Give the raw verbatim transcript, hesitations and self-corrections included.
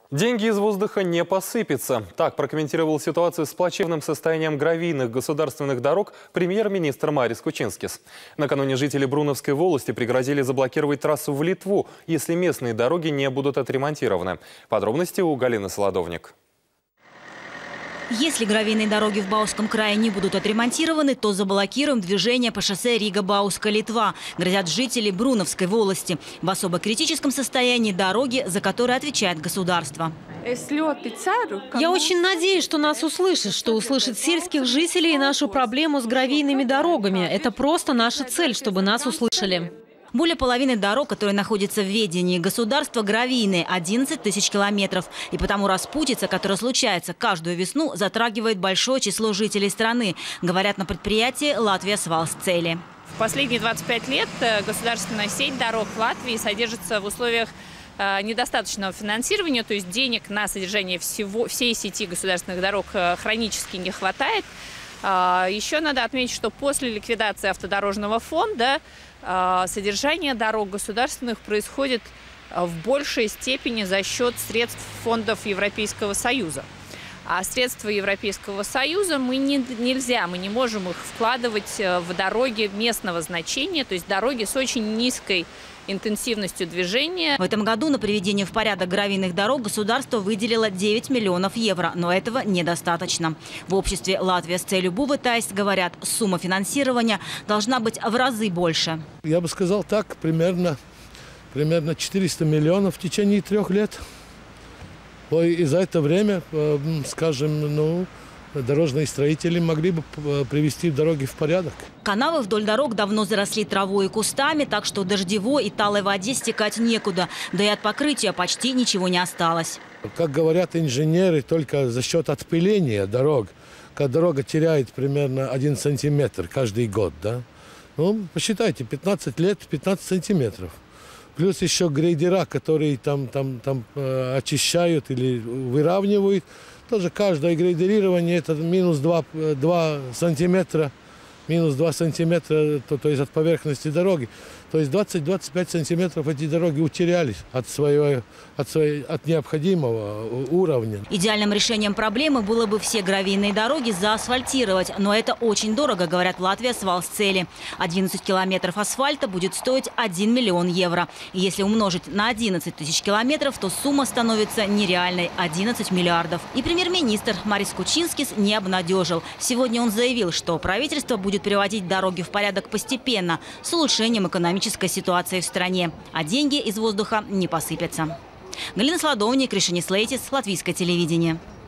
Деньги из воздуха не посыпятся. Так прокомментировал ситуацию с плачевным состоянием гравийных государственных дорог премьер-министр Марис Кучинскис. Накануне жители Бруновской волости пригрозили заблокировать трассу в Литву, если местные дороги не будут отремонтированы. Подробности у Галины Солодовник. Если гравийные дороги в Бауском крае не будут отремонтированы, то заблокируем движение по шоссе Рига-Бауска-Литва, грозят жители Бруновской волости. В особо критическом состоянии дороги, за которые отвечает государство. Я очень надеюсь, что нас услышат, что услышат сельских жителей и нашу проблему с гравийными дорогами. Это просто наша цель, чтобы нас услышали. Более половины дорог, которые находятся в ведении государства, гравийные – одиннадцать тысяч километров. И потому распутица, которая случается каждую весну, затрагивает большое число жителей страны, говорят на предприятии «Латвия Свалсцели». В последние двадцать пять лет государственная сеть дорог в Латвии содержится в условиях недостаточного финансирования, то есть денег на содержание всего, всей сети государственных дорог хронически не хватает. Еще надо отметить, что после ликвидации автодорожного фонда содержание дорог государственных происходит в большей степени за счет средств фондов Европейского Союза. А средства Европейского Союза мы не, нельзя, мы не можем их вкладывать в дороги местного значения, то есть дороги с очень низкой интенсивностью движения. В этом году на приведение в порядок гравийных дорог государство выделило девять миллионов евро, но этого недостаточно. В обществе «Латвия с целью Бувы Тайс» говорят, сумма финансирования должна быть в разы больше. Я бы сказал так, примерно, примерно четыреста миллионов в течение трех лет. И за это время, скажем, ну, дорожные строители могли бы привести дороги в порядок. Канавы вдоль дорог давно заросли травой и кустами, так что дождевой и талой воде стекать некуда. Да и от покрытия почти ничего не осталось. Как говорят инженеры, только за счет отпыления дорог, когда дорога теряет примерно один сантиметр каждый год, да? Ну, посчитайте, пятнадцать лет, пятнадцать сантиметров. Плюс еще грейдера, которые там, там, там э, очищают или выравнивают. Тоже каждое грейдерирование это минус два сантиметра, минус два сантиметра, то, то есть от поверхности дороги. То есть двадцать-двадцать пять сантиметров эти дороги утерялись от, своего, от, своей, от необходимого уровня. Идеальным решением проблемы было бы все гравийные дороги заасфальтировать. Но это очень дорого, говорят в Латвии Свалсцели. одиннадцать километров асфальта будет стоить один миллион евро. И если умножить на одиннадцать тысяч километров, то сумма становится нереальной – одиннадцать миллиардов. И премьер-министр Марис Кучинскис не обнадежил. Сегодня он заявил, что правительство будет приводить дороги в порядок постепенно, с улучшением экономической ситуации в стране. А деньги из воздуха не посыпятся. Галина Солодовник, Кришини Слейтис, Латвийское телевидение.